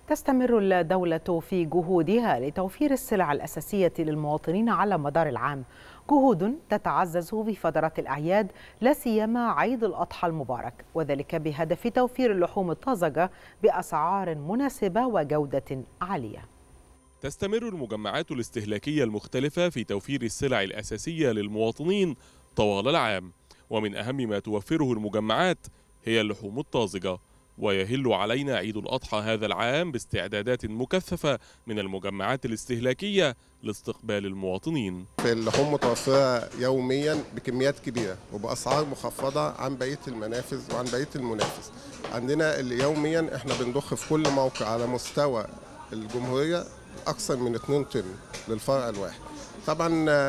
تستمر الدولة في جهودها لتوفير السلع الأساسية للمواطنين على مدار العام، جهود تتعزز في فترات الأعياد لا سيما عيد الأضحى المبارك، وذلك بهدف توفير اللحوم الطازجة بأسعار مناسبة وجودة عالية. تستمر المجمعات الاستهلاكية المختلفة في توفير السلع الأساسية للمواطنين طوال العام، ومن أهم ما توفره المجمعات هي اللحوم الطازجة. ويهل علينا عيد الأضحى هذا العام باستعدادات مكثفة من المجمعات الاستهلاكية لاستقبال المواطنين. اللحوم متوفرة يوميا بكميات كبيرة وبأسعار مخفضة عن بقية المنافذ وعن بقية المنافس. عندنا يوميا احنا بنضخ في كل موقع على مستوى الجمهورية أكثر من 2 طن للفرع الواحد. طبعا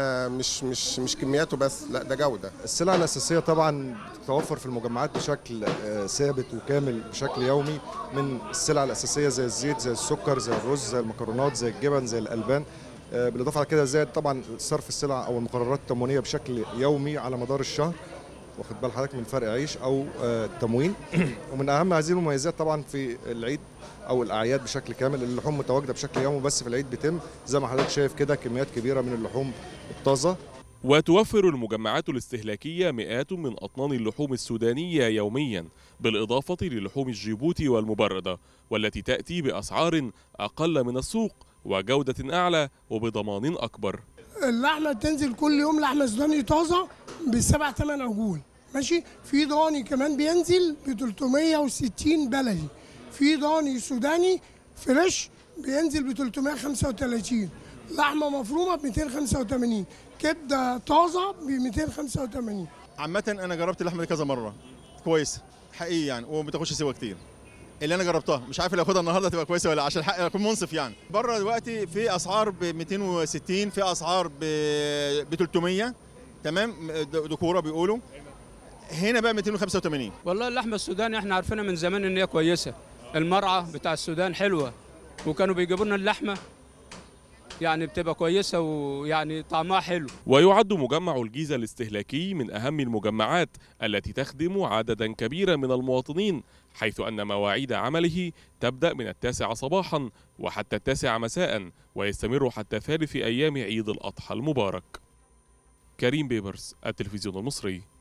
مش كمياته بس، لا ده جودة. السلع الأساسية طبعا بتتوفر في المجمعات بشكل ثابت وكامل بشكل يومي، من السلع الأساسية زي الزيت، زي السكر، زي الرز، زي المكرونات، زي الجبن، زي الألبان. بالإضافة على كده زاد طبعا صرف السلع أو المقررات التموينية بشكل يومي على مدار الشهر، واخد بال حضرتك، من فرق عيش أو التموين. ومن أهم هذه المميزات طبعا في العيد أو الأعياد بشكل كامل اللحوم متواجدة بشكل يومي، بس في العيد بيتم زي ما حضرتك شايف كده كميات كبيرة من اللحوم الطازة. وتوفر المجمعات الاستهلاكية مئات من أطنان اللحوم السودانية يوميا، بالإضافة للحوم الجيبوتي والمبردة، والتي تأتي بأسعار أقل من السوق وجودة أعلى وبضمان أكبر. اللحمة تنزل كل يوم لحمة سوداني طازة ب7-8 عجول، ماشي. في ضاني كمان بينزل ب360 بلدي، في ضاني سوداني فريش بينزل ب335، لحمة مفرومة ب285، كبدة طازة ب285. عامة أنا جربت اللحمة دي كذا مرة، كويسة حقيقي يعني، وما بتاخدش سوا كتير. اللي أنا جربتها مش عارف لو أخدها النهارده تبقى كويسة ولا، عشان الحق أكون منصف يعني. بره دلوقتي في أسعار ب260، في أسعار ب300، تمام، دكورة بيقولوا. هنا بقى 285. والله اللحمة السوداني احنا عارفينها من زمان إن هي كويسة، المرعى بتاع السودان حلوة، وكانوا بيجيبوا لنا اللحمة يعني بتبقى كويسة ويعني طعمها حلو. ويعد مجمع الجيزة الاستهلاكي من أهم المجمعات التي تخدم عددا كبيرا من المواطنين، حيث أن مواعيد عمله تبدأ من 9 صباحا وحتى 9 مساء، ويستمر حتى ثالث أيام عيد الأضحى المبارك. كريم بيبرس، التلفزيون المصري.